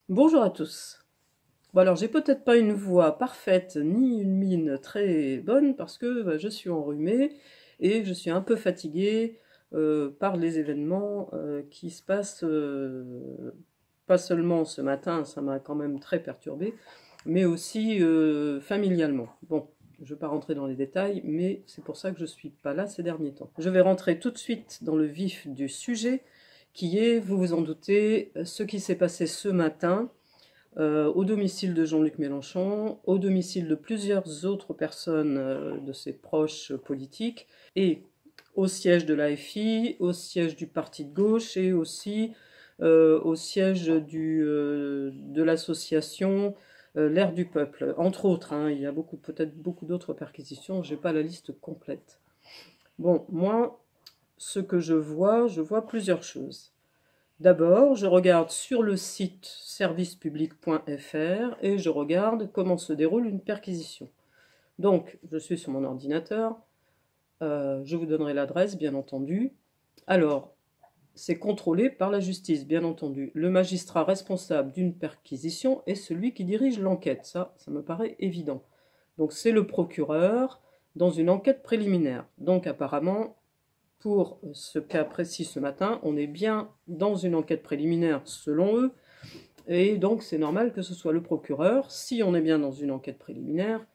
Bonjour à tous. Bon alors j'ai peut-être pas une voix parfaite ni une mine très bonne parce que je suis enrhumée et je suis un peu fatiguée par les événements qui se passent pas seulement ce matin, ça m'a quand même très perturbée, mais aussi familialement. Bon, je ne vais pas rentrer dans les détails, mais c'est pour ça que je suis pas là ces derniers temps. Je vais rentrer tout de suite dans le vif du sujet qui est, vous vous en doutez, ce qui s'est passé ce matin au domicile de Jean-Luc Mélenchon, au domicile de plusieurs autres personnes de ses proches politiques, et au siège de l'AFI, au siège du parti de gauche et aussi au siège de l'association L'Air du Peuple, entre autres. Hein, il y a peut-être beaucoup d'autres perquisitions, je n'ai pas la liste complète. Bon, moi, ce que je vois plusieurs choses. D'abord, je regarde sur le site servicepublic.fr et je regarde comment se déroule une perquisition. Donc, je suis sur mon ordinateur, je vous donnerai l'adresse, bien entendu. Alors, c'est contrôlé par la justice, bien entendu. Le magistrat responsable d'une perquisition est celui qui dirige l'enquête. Ça me paraît évident. Donc, c'est le procureur dans une enquête préliminaire. Donc, apparemment, pour ce cas précis ce matin, on est bien dans une enquête préliminaire selon eux, et donc c'est normal que ce soit le procureur, si on est bien dans une enquête préliminaire,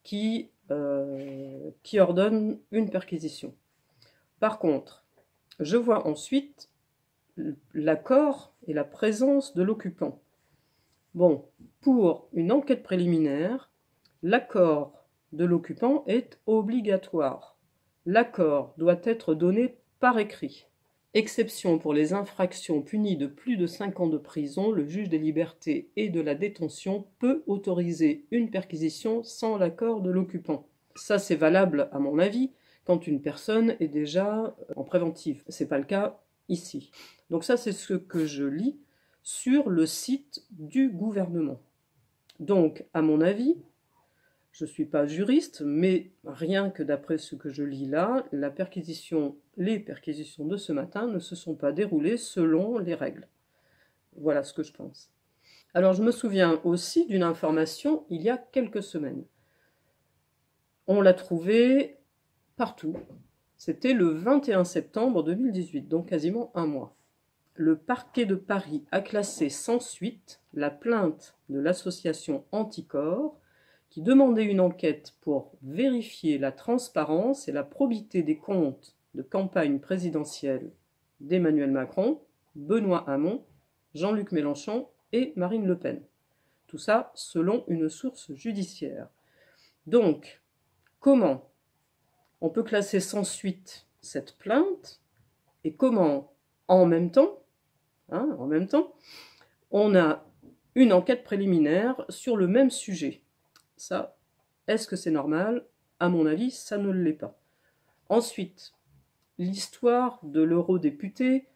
qui ordonne une perquisition. Par contre, je vois ensuite l'accord et la présence de l'occupant. Bon, pour une enquête préliminaire, l'accord de l'occupant est obligatoire. L'accord doit être donné par écrit. Exception pour les infractions punies de plus de 5 ans de prison, le juge des libertés et de la détention peut autoriser une perquisition sans l'accord de l'occupant. Ça, c'est valable, à mon avis, quand une personne est déjà en préventive. Ce n'est pas le cas ici. Donc ça, c'est ce que je lis sur le site du gouvernement. Donc, à mon avis, je ne suis pas juriste, mais rien que d'après ce que je lis là, les perquisitions de ce matin ne se sont pas déroulées selon les règles. Voilà ce que je pense. Alors, je me souviens aussi d'une information il y a quelques semaines. On l'a trouvée partout. C'était le 21 septembre 2018, donc quasiment un mois. Le parquet de Paris a classé sans suite la plainte de l'association Anticorps qui demandait une enquête pour vérifier la transparence et la probité des comptes de campagne présidentielle d'Emmanuel Macron, Benoît Hamon, Jean-Luc Mélenchon et Marine Le Pen. Tout ça selon une source judiciaire. Donc, comment on peut classer sans suite cette plainte et comment, en même temps, on a une enquête préliminaire sur le même sujet. Ça, est-ce que c'est normal? À mon avis, ça ne l'est pas. Ensuite, l'histoire de l'eurodéputée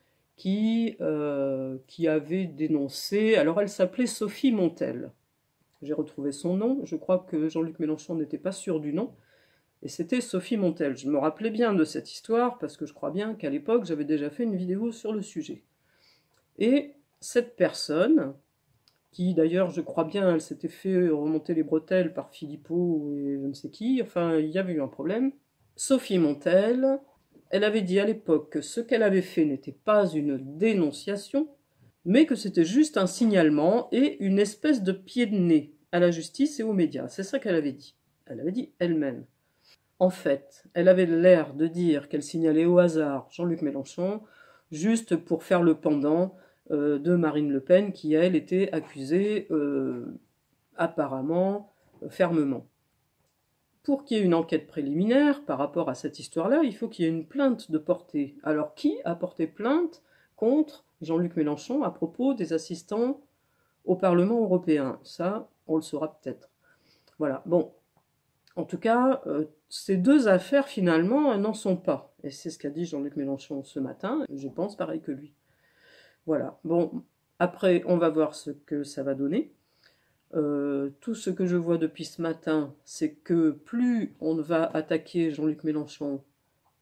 qui avait dénoncé, alors elle s'appelait Sophie Montel. J'ai retrouvé son nom, je crois que Jean-Luc Mélenchon n'était pas sûr du nom, et c'était Sophie Montel. Je me rappelais bien de cette histoire parce que je crois bien qu'à l'époque j'avais déjà fait une vidéo sur le sujet. Et cette personne, qui d'ailleurs, je crois bien, elle s'était fait remonter les bretelles par Philippot et je ne sais qui, enfin, il y avait eu un problème. Sophie Montel, elle avait dit à l'époque que ce qu'elle avait fait n'était pas une dénonciation, mais que c'était juste un signalement et une espèce de pied de nez à la justice et aux médias. C'est ça qu'elle avait dit. Elle avait dit elle-même. En fait, elle avait l'air de dire qu'elle signalait au hasard Jean-Luc Mélenchon, juste pour faire le pendant de Marine Le Pen, qui, elle, était accusée apparemment fermement. Pour qu'il y ait une enquête préliminaire par rapport à cette histoire-là, il faut qu'il y ait une plainte de portée. Alors, qui a porté plainte contre Jean-Luc Mélenchon à propos des assistants au Parlement européen? Ça, on le saura peut-être. Voilà. Bon, en tout cas, ces deux affaires, finalement, n'en sont pas. Et c'est ce qu'a dit Jean-Luc Mélenchon ce matin. Je pense pareil que lui. Voilà. Bon, après, on va voir ce que ça va donner. Tout ce que je vois depuis ce matin, c'est que plus on va attaquer Jean-Luc Mélenchon,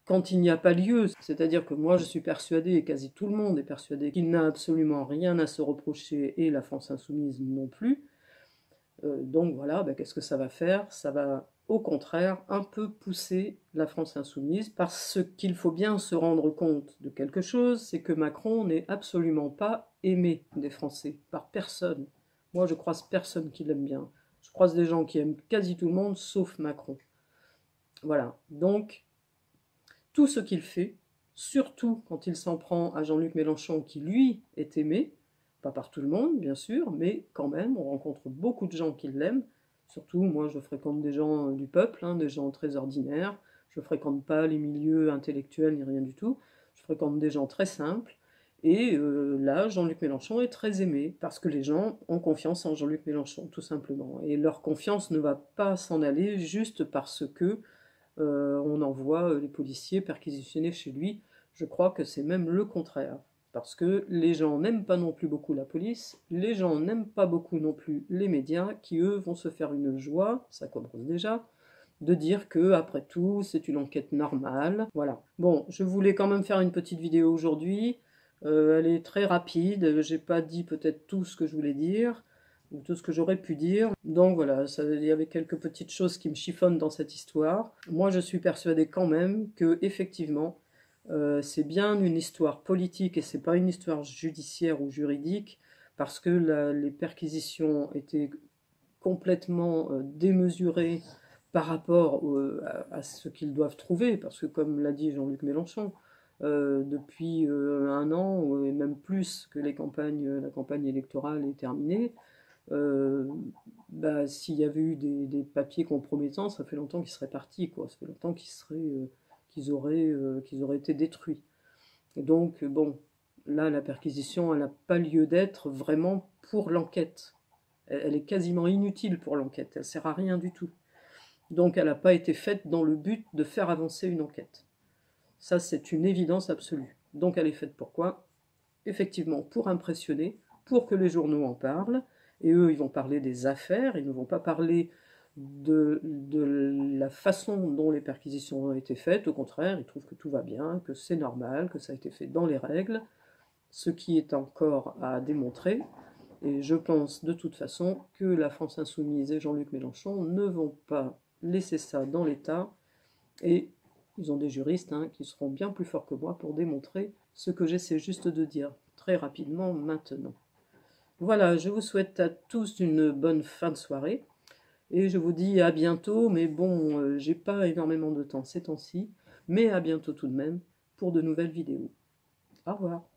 quand il n'y a pas lieu. C'est-à-dire que moi je suis persuadé, et quasi tout le monde est persuadé, qu'il n'a absolument rien à se reprocher, et la France insoumise non plus. Donc voilà, ben, qu'est-ce que ça va faire? Ça va au contraire un peu pousser la France insoumise, parce qu'il faut bien se rendre compte de quelque chose, c'est que Macron n'est absolument pas aimé des Français, par personne. Moi je croise personne qui l'aime bien. Je croise des gens qui aiment quasi tout le monde, sauf Macron. Voilà, donc tout ce qu'il fait, surtout quand il s'en prend à Jean-Luc Mélenchon, qui lui est aimé, pas par tout le monde bien sûr, mais quand même, on rencontre beaucoup de gens qui l'aiment. Surtout, moi je fréquente des gens du peuple, hein, des gens très ordinaires, je ne fréquente pas les milieux intellectuels ni rien du tout, je fréquente des gens très simples, et là, Jean-Luc Mélenchon est très aimé, parce que les gens ont confiance en Jean-Luc Mélenchon, tout simplement. Et leur confiance ne va pas s'en aller juste parce que on envoie les policiers perquisitionner chez lui. Je crois que c'est même le contraire. Parce que les gens n'aiment pas non plus beaucoup la police, les gens n'aiment pas beaucoup non plus les médias, qui eux vont se faire une joie, ça commence déjà, de dire que, après tout, c'est une enquête normale. Voilà. Bon, je voulais quand même faire une petite vidéo aujourd'hui. Elle est très rapide, j'ai pas dit peut-être tout ce que je voulais dire, ou tout ce que j'aurais pu dire. Donc voilà, il y avait quelques petites choses qui me chiffonnent dans cette histoire. Moi, je suis persuadée quand même que, effectivement, c'est bien une histoire politique et c'est pas une histoire judiciaire ou juridique, parce que les perquisitions étaient complètement démesurées par rapport à ce qu'ils doivent trouver, parce que comme l'a dit Jean-Luc Mélenchon, depuis un an, et même plus que la campagne électorale est terminée, bah, s'il y avait eu des papiers compromettants, ça fait longtemps qu'ils seraient partis, quoi. Ça fait longtemps qu'ils auraient été détruits. Et donc, bon, là, la perquisition, elle n'a pas lieu d'être vraiment pour l'enquête. Elle est quasiment inutile pour l'enquête, elle ne sert à rien du tout. Donc elle n'a pas été faite dans le but de faire avancer une enquête. Ça, c'est une évidence absolue. Donc elle est faite pourquoi? Effectivement, pour impressionner, pour que les journaux en parlent, et eux, ils vont parler des affaires, ils ne vont pas parler de la façon dont les perquisitions ont été faites. Au contraire, ils trouvent que tout va bien, que c'est normal, que ça a été fait dans les règles, ce qui est encore à démontrer. Et je pense de toute façon que la France insoumise et Jean-Luc Mélenchon ne vont pas laisser ça dans l'état, et ils ont des juristes qui seront bien plus forts que moi pour démontrer ce que j'essaie juste de dire très rapidement maintenant. Voilà, je vous souhaite à tous une bonne fin de soirée, et je vous dis à bientôt, mais bon, j'ai pas énormément de temps ces temps-ci, mais à bientôt tout de même pour de nouvelles vidéos. Au revoir.